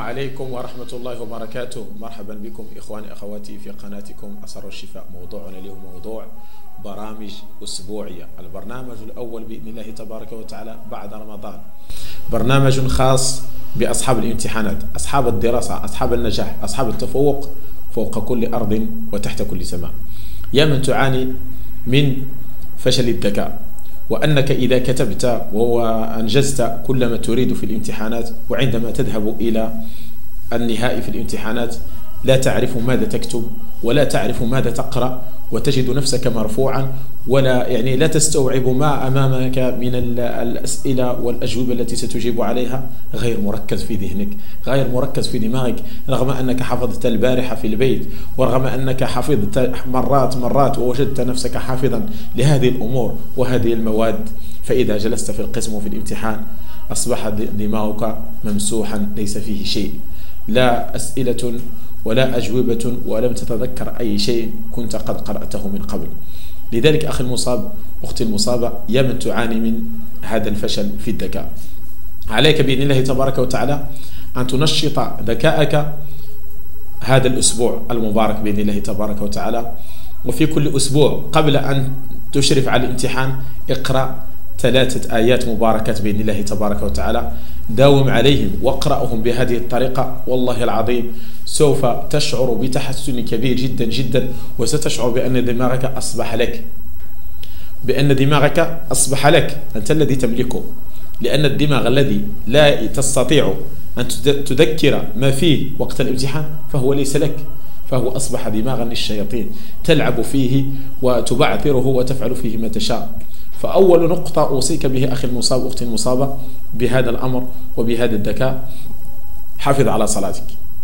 عليكم ورحمة الله وبركاته. مرحبا بكم إخواني أخواتي في قناتكم أسر الشفاء. موضوعنا اليوم موضوع برامج أسبوعية. البرنامج الأول بإذن الله تبارك وتعالى بعد رمضان برنامج خاص بأصحاب الامتحانات، أصحاب الدراسة، أصحاب النجاح، أصحاب التفوق فوق كل أرض وتحت كل سماء. يا من تعاني من فشل الذكاء، وأنك إذا كتبت وأنجزت كل ما تريد في الامتحانات، وعندما تذهب إلى النهائي في الامتحانات لا تعرف ماذا تكتب ولا تعرف ماذا تقرأ، وتجد نفسك مرفوعا ولا لا تستوعب ما أمامك من الأسئلة والأجوبة التي ستجيب عليها، غير مركز في ذهنك، غير مركز في دماغك، رغم أنك حفظت البارحة في البيت، ورغم أنك حفظت مرات ووجدت نفسك حافظا لهذه الأمور وهذه المواد، فإذا جلست في القسم وفي الامتحان أصبح دماغك ممسوحا ليس فيه شيء، لا أسئلة ولا أجوبة، ولم تتذكر أي شيء كنت قد قرأته من قبل. لذلك أخي المصاب، أختي المصابة، يا من تعاني من هذا الفشل في الذكاء، عليك بإذن الله تبارك وتعالى أن تنشط ذكاءك هذا الأسبوع المبارك بإذن الله تبارك وتعالى. وفي كل أسبوع قبل أن تشرف على الامتحان اقرأ 3 آيات مباركات بإذن الله تبارك وتعالى، داوم عليهم واقرأهم بهذه الطريقة، والله العظيم سوف تشعر بتحسن كبير جدا جدا، وستشعر بأن دماغك أصبح لك، بأن دماغك أصبح لك، أنت الذي تملكه، لأن الدماغ الذي لا تستطيع أن تذكر ما فيه وقت الامتحان فهو ليس لك، فهو أصبح دماغا للشياطين تلعب فيه وتبعثره وتفعل فيه ما تشاء. فأول نقطة أوصيك به أخي المصاب وأختي المصابة بهذا الأمر وبهذا الذكاء، حافظ على صلاتك،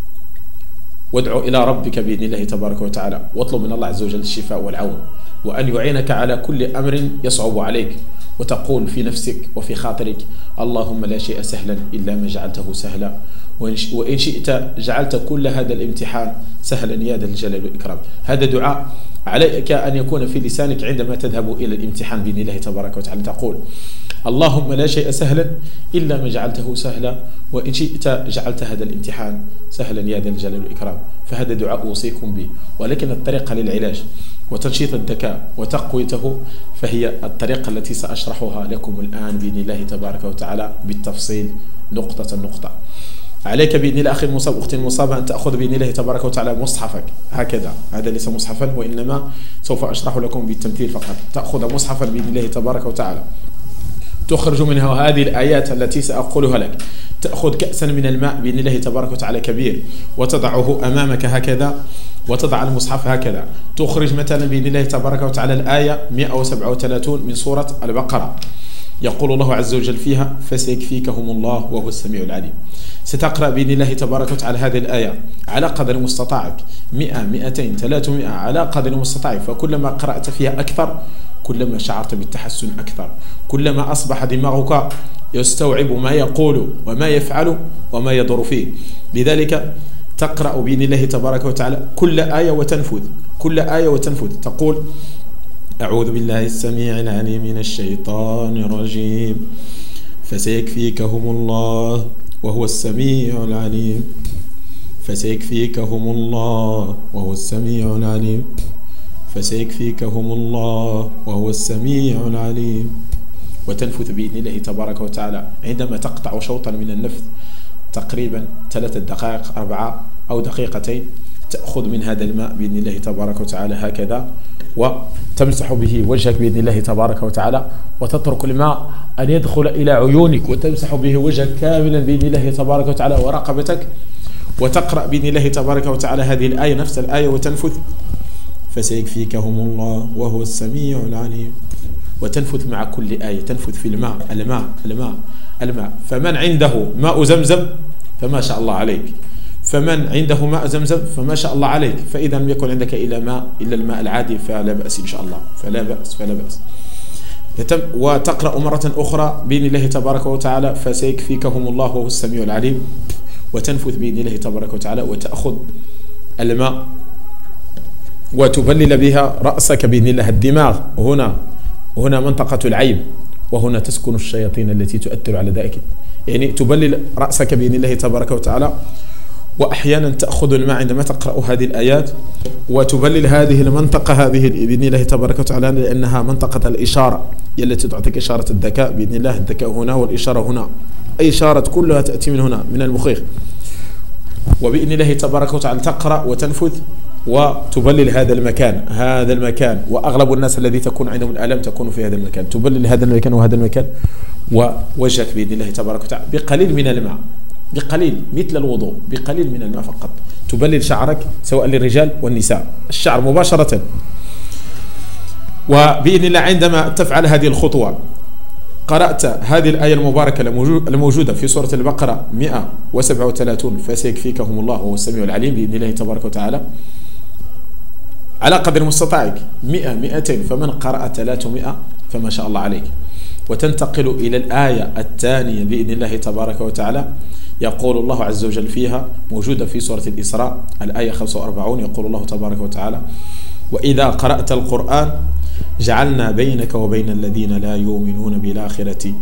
وادعو إلى ربك بإذن الله تبارك وتعالى، واطلب من الله عز وجل الشفاء والعون، وأن يعينك على كل أمر يصعب عليك، وتقول في نفسك وفي خاطرك: اللهم لا شيء سهلا إلا ما جعلته سهلا، وإن شئت جعلت كل هذا الامتحان سهلا يا ذا الجلال والإكرام. هذا دعاء عليك أن يكون في لسانك عندما تذهب إلى الامتحان بإذن الله تبارك وتعالى، تقول: اللهم لا شيء سهلا إلا ما جعلته سهلا، وإن شئت جعلت هذا الامتحان سهلا يا ذا الجلال والإكرام. فهذا دعاء أوصيكم به، ولكن الطريقة للعلاج وتنشيط الذكاء وتقويته فهي الطريقة التي سأشرحها لكم الآن بإذن الله تبارك وتعالى بالتفصيل نقطة. عليك بإذن الله أخي المصاب أختي المصابة أن تأخذ بإذن الله تبارك وتعالى مصحفك هكذا، هذا ليس مصحفا وإنما سوف أشرح لكم بالتمثيل فقط. تأخذ مصحفا بإذن الله تبارك وتعالى، تخرج منها هذه الآيات التي سأقولها لك، تأخذ كأسا من الماء بإذن الله تبارك وتعالى كبير، وتضعه أمامك هكذا، وتضع المصحف هكذا، تخرج مثلا بإذن الله تبارك وتعالى الآية 137 من سورة البقرة، يقول الله عز وجل فيها: فسيكفيكهم الله وهو السميع العليم. ستقرأ بإذن الله تبارك وتعالى هذه الآية على قدر مستطاعك، 100 200 300 على قدر مستطاعك، فكلما قرأت فيها أكثر كلما شعرت بالتحسن أكثر، كلما أصبح دماغك يستوعب ما يقول وما يفعل وما يدور فيه. لذلك تقرأ بإذن الله تبارك وتعالى كل آية وتنفذ، تقول: أعوذ بالله السميع العليم من الشيطان الرجيم، فسيكفيكهم الله وهو السميع العليم، فسيكفيكهم الله وهو السميع العليم، فسيكفيكهم الله وهو السميع العليم. وتنفذ بإذن الله تبارك وتعالى عندما تقطع شوطا من النفث تقريبا 3 دقائق 4 أو دقيقتين، تأخذ من هذا الماء بإذن الله تبارك وتعالى هكذا، وتمسح به وجهك بإذن الله تبارك وتعالى، وتترك الماء أن يدخل إلى عيونك، وتمسح به وجهك كاملا بإذن الله تبارك وتعالى ورقبتك، وتقرأ بإذن الله تبارك وتعالى هذه الآية، نفس الآية، وتنفذ: فسيكفيكهم الله وهو السميع العليم. وتنفذ مع كل آية، تنفذ في الماء. فمن عنده ماء زمزم فما شاء الله عليك، فمن عنده ماء زمزم فما شاء الله عليك، فإذا لم يكن عندك إلا الماء العادي فلا بأس إن شاء الله، فلا بأس. وتقرأ مرة أخرى بإذن الله تبارك وتعالى: فسيكفيكهم الله وهو السميع العليم، وتنفذ بإذن الله تبارك وتعالى، وتأخذ الماء وتبلل بها رأسك بإذن الله، الدماغ هنا منطقة العين، وهنا تسكن الشياطين التي تؤثر على ذلك، تبلل رأسك بإذن الله تبارك وتعالى، وأحيانا تأخذ الماء عندما تقرأ هذه الآيات وتبلل هذه المنطقة هذه بإذن الله تبارك وتعالى، لأنها منطقة الإشارة هي التي تعطيك إشارة الذكاء بإذن الله. الذكاء هنا والإشارة هنا، أي إشارة كلها تأتي من هنا من المخيخ، وبإذن الله تبارك وتعالى تقرأ وتنفذ وتبلل هذا المكان. وأغلب الناس الذي تكون عندهم الآلام تكون في هذا المكان، تبلل هذا المكان وهذا المكان ووجهك بإذن الله تبارك وتعالى بقليل من الماء، بقليل مثل الوضوء، بقليل من الماء فقط تبلل شعرك، سواء للرجال والنساء، الشعر مباشرة. وبإذن الله عندما تفعل هذه الخطوة قرأت هذه الآية المباركة الموجودة في سورة البقرة 137 فسيكفيكهم الله وهو السميع العليم بإذن الله تبارك وتعالى، على قدر مستطاعك 100 200، فمن قرأ 300 فما شاء الله عليك. وتنتقل إلى الآية الثانية بإذن الله تبارك وتعالى، يقول الله عز وجل فيها، موجودة في سورة الإسراء الآية 45، يقول الله تبارك وتعالى: وإذا قرأت القرآن جعلنا بينك وبين الذين لا يؤمنون بالآخرة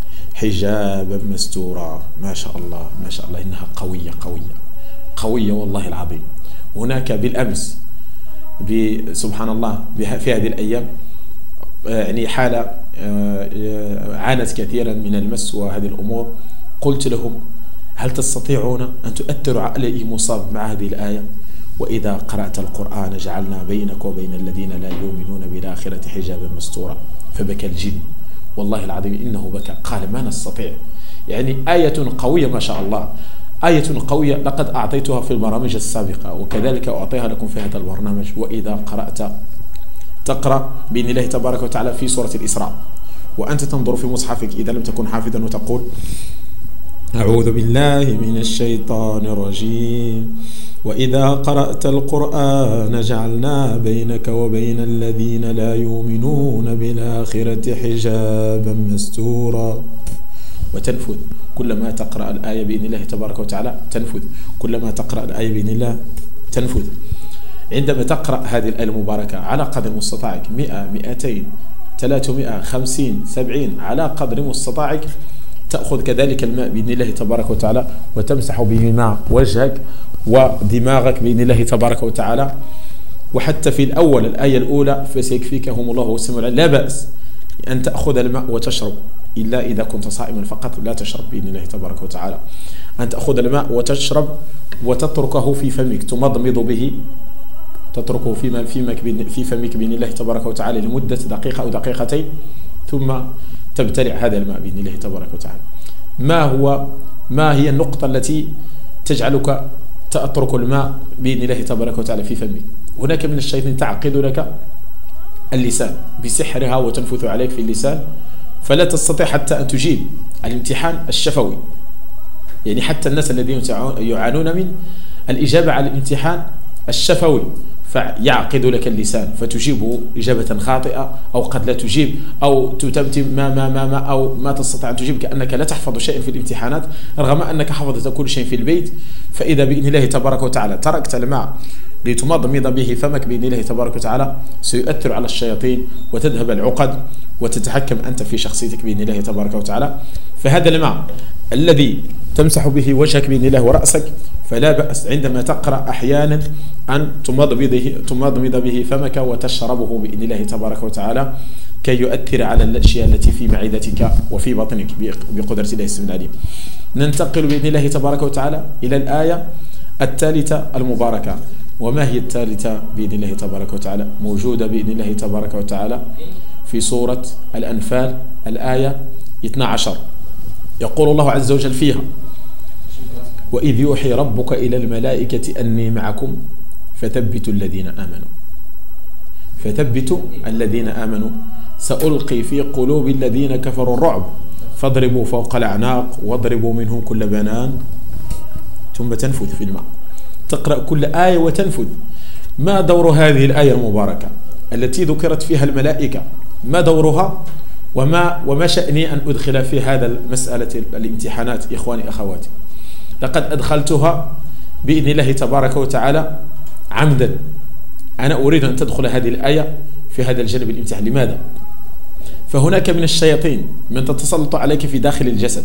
حجابا مستورا. ما شاء الله ما شاء الله، إنها قوية قوية قوية والله العظيم. هناك بالأمس سبحان الله في هذه الأيام يعني حالة عانت كثيرا من المس وهذه الأمور، قلت لهم: هل تستطيعون أن تؤثروا على أي مصاب مع هذه الآية؟ وإذا قرأت القرآن جعلنا بينك وبين الذين لا يؤمنون بالآخرة حجابا مستورا. فبكى الجن والله العظيم، إنه بكى، قال: ما نستطيع. يعني آية قوية ما شاء الله، آية قوية لقد أعطيتها في البرامج السابقة، وكذلك أعطيها لكم في هذا البرنامج. وإذا قرأت تقرأ بإذن الله تبارك وتعالى في سورة الإسراء، وأنت تنظر في مصحفك إذا لم تكن حافظا، وتقول: أعوذ بالله من الشيطان الرجيم، وإذا قرأت القرآن جعلنا بينك وبين الذين لا يؤمنون بالآخرة حجابا مستورا. وتنفذ كلما تقرأ الآية بإذن الله تبارك وتعالى، تنفذ كلما تقرأ الآية بإذن الله تنفذ. عندما تقرأ هذه الآية المباركة على قدر مستطاعك 100 200 300 50 70 على قدر مستطاعك، تأخذ كذلك الماء بإذن الله تبارك وتعالى وتمسح به مع وجهك ودماغك بإذن الله تبارك وتعالى. وحتى في الأول الآية الأولى فسيكفيكهم الله وهو السميع العليم، لا بأس أن تأخذ الماء وتشرب، إلا إذا كنت صائما فقط لا تشرب بإذن الله تبارك وتعالى. أن تأخذ الماء وتشرب وتتركه في فمك، تمضمض به، تتركه في فمك بإذن الله تبارك وتعالى لمدة دقيقة أو دقيقتين، ثم تبتلع هذا الماء بإذن الله تبارك وتعالى. ما هي النقطة التي تجعلك تترك الماء بإذن الله تبارك وتعالى في فمك؟ هناك من الشيطان تعقد لك اللسان بسحرها وتنفث عليك في اللسان، فلا تستطيع حتى أن تجيب الامتحان الشفوي. يعني حتى الناس الذين يعانون من الإجابة على الامتحان الشفوي فيعقد لك اللسان فتجيبه إجابة خاطئة، أو قد لا تجيب، أو تتمتم ما أو ما تستطيع أن تجيب، كأنك لا تحفظ شيئا في الامتحانات رغم أنك حفظت كل شيء في البيت. فإذا بإذن الله تبارك وتعالى تركت الماء لتمضمض به فمك بإذن الله تبارك وتعالى، سيؤثر على الشياطين وتذهب العقد وتتحكم أنت في شخصيتك بإذن الله تبارك وتعالى. فهذا الماء الذي تمسح به وجهك بإذن الله ورأسك، فلا بأس عندما تقرأ أحيانا أن تمضمض به فمك وتشربه بإذن الله تبارك وتعالى، كي يؤثر على الأشياء التي في معدتك وفي بطنك بقدرة الله السميع العليم. ننتقل بإذن الله تبارك وتعالى إلى الآية الثالثة المباركة. وما هي الثالثة بإذن الله تبارك وتعالى؟ موجودة بإذن الله تبارك وتعالى في سورة الأنفال الآية 12، يقول الله عز وجل فيها: وإذ يوحي ربك إلى الملائكة أني معكم فثبتوا الذين آمنوا سألقي في قلوب الذين كفروا الرعب فاضربوا فوق الأعناق واضربوا منهم كل بنان. ثم تنفذ في الماء، تقرأ كل آية وتنفذ. ما دور هذه الآية المباركة التي ذكرت فيها الملائكة؟ ما دورها؟ وما شأني أن أدخل في هذا المسألة الامتحانات إخواني أخواتي؟ لقد أدخلتها بإذن الله تبارك وتعالى عمدا. أنا أريد أن تدخل هذه الآية في هذا الجانب الامتحان. لماذا؟ فهناك من الشياطين من تتسلط عليك في داخل الجسد،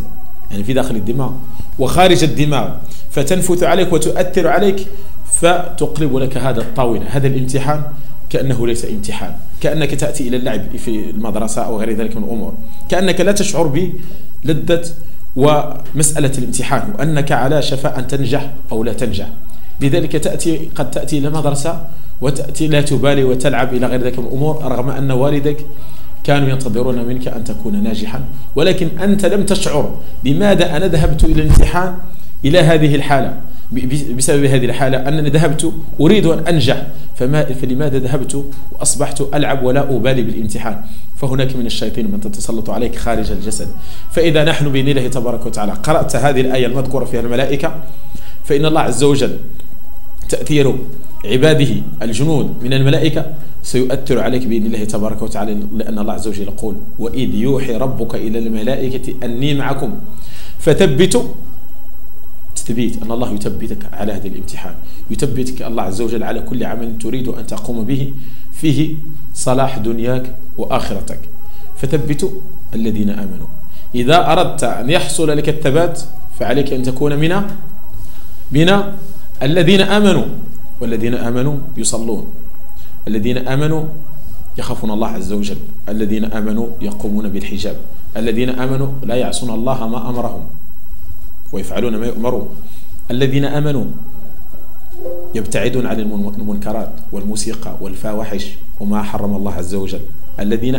يعني في داخل الدماغ وخارج الدماغ، فتنفث عليك وتؤثر عليك، فتقلب لك هذا الطاولة، هذا الامتحان كأنه ليس امتحان، كأنك تأتي إلى اللعب في المدرسة أو غير ذلك من الأمور، كأنك لا تشعر بلذة ومسألة الامتحان، وأنك على شفاء أن تنجح أو لا تنجح. لذلك قد تأتي إلى المدرسة وتأتي لا تبالي وتلعب إلى غير ذلك من الأمور، رغم أن والدك كانوا ينتظرون منك أن تكون ناجحا، ولكن أنت لم تشعر لماذا أنا ذهبت إلى الامتحان إلى هذه الحالة. بسبب هذه الحالة أنني ذهبت أريد أن أنجح، فلماذا ذهبت وأصبحت ألعب ولا أبالي بالامتحان؟ فهناك من الشياطين من تتسلط عليك خارج الجسد. فإذا نحن بإذن الله تبارك وتعالى قرأت هذه الآية المذكورة فيها الملائكة، فإن الله عز وجل تأثير عباده الجنود من الملائكة سيؤثر عليك بإذن الله تبارك وتعالى، لأن الله عز وجل يقول: وإذ يوحي ربك إلى الملائكة أني معكم فثبتوا. تثبيت أن الله يثبتك على هذا الامتحان، يثبتك الله عز وجل على كل عمل تريد أن تقوم به فيه صلاح دنياك وآخرتك. فثبتوا الذين آمنوا. إذا أردت أن يحصل لك الثبات فعليك أن تكون من الذين آمنوا، والذين آمنوا يصلون، الذين آمنوا يخافون الله عز وجل، الذين آمنوا يقومون بالحجاب، الذين آمنوا لا يعصون الله ما أمرهم ويفعلون ما يؤمرون، الذين آمنوا يبتعدون عن المنكرات والموسيقى والفواحش وما حرم الله عز وجل. الذين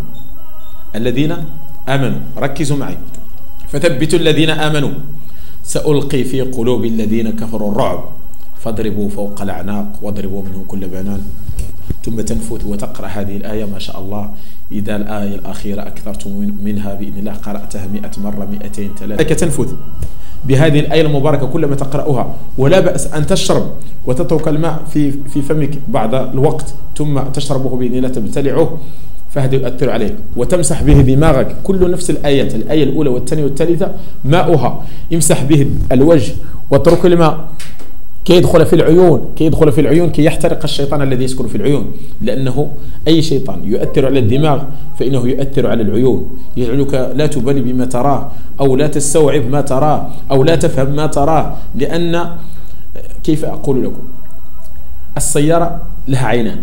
آمنوا ركزوا معي. فثبتوا الذين آمنوا سألقي في قلوب الذين كفروا الرعب فاضربوا فوق الأعناق واضربوا منهم كل بنان. ثم تنفث وتقرأ هذه الآية ما شاء الله. إذا الآية الأخيرة أكثرت منها بإذن الله قرأتها 100 مرة 200 300. تنفث بهذه الآية المباركة كلما تقرأها، ولا بأس أن تشرب وتترك الماء في فمك بعض الوقت ثم تشربه بإذن الله تبتلعه، فهذا يؤثر عليك. وتمسح به دماغك، كل نفس الآيات، الآية الأولى والثانية والثالثة ماؤها، امسح به الوجه واترك الماء كي يدخل في العيون كي يحترق الشيطان الذي يسكن في العيون، لأنه أي شيطان يؤثر على الدماغ فإنه يؤثر على العيون، يجعلك لا تبالي بما تراه أو لا تستوعب ما تراه أو لا تفهم ما تراه. لأن كيف أقول لكم، السيارة لها عينان،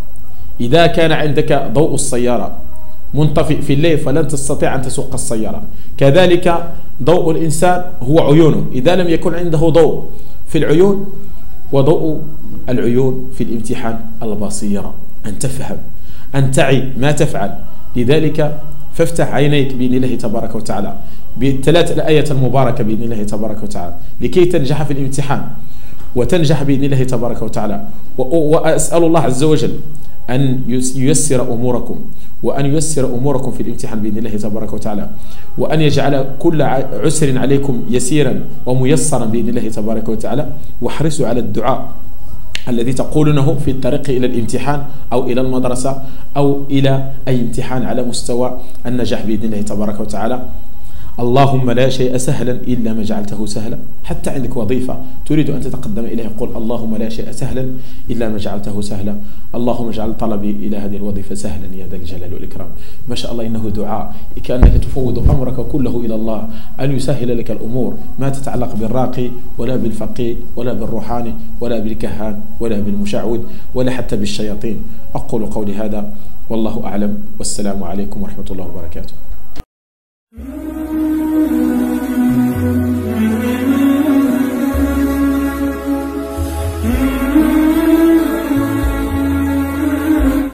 إذا كان عندك ضوء السيارة منطفئ في الليل فلن تستطيع أن تسوق السيارة. كذلك ضوء الإنسان هو عيونه، إذا لم يكن عنده ضوء في العيون، وضوء العيون في الامتحان البصيرة، أن تفهم، أن تعي ما تفعل. لذلك فافتح عينيك بإذن الله تبارك وتعالى بالثلاث الآيات المباركة بإذن الله تبارك وتعالى لكي تنجح في الامتحان وتنجح بإذن الله تبارك وتعالى. وأسأل الله عز وجل أن ييسر أموركم، وأن ييسر أموركم في الامتحان بإذن الله تبارك وتعالى، وأن يجعل كل عسر عليكم يسيرا وميسرا بإذن الله تبارك وتعالى. واحرصوا على الدعاء الذي تقولونه في الطريق إلى الامتحان أو إلى المدرسة أو إلى أي امتحان على مستوى النجاح بإذن الله تبارك وتعالى. اللهم لا شيء سهلا إلا ما جعلته سهلا. حتى عندك وظيفة تريد أن تتقدم إليها قل اللهم لا شيء سهلا إلا ما جعلته سهلا. اللهم اجعل طلبي إلى هذه الوظيفة سهلا يا ذا الجلال والإكرام. ما شاء الله إنه دعاء، كأنك تفوض أمرك كله إلى الله أن يسهل لك الأمور، ما تتعلق بالراقي ولا بالفقيه ولا بالروحاني ولا بالكهان ولا بالمشعوذ ولا حتى بالشياطين. أقول قولي هذا والله أعلم، والسلام عليكم ورحمة الله وبركاته.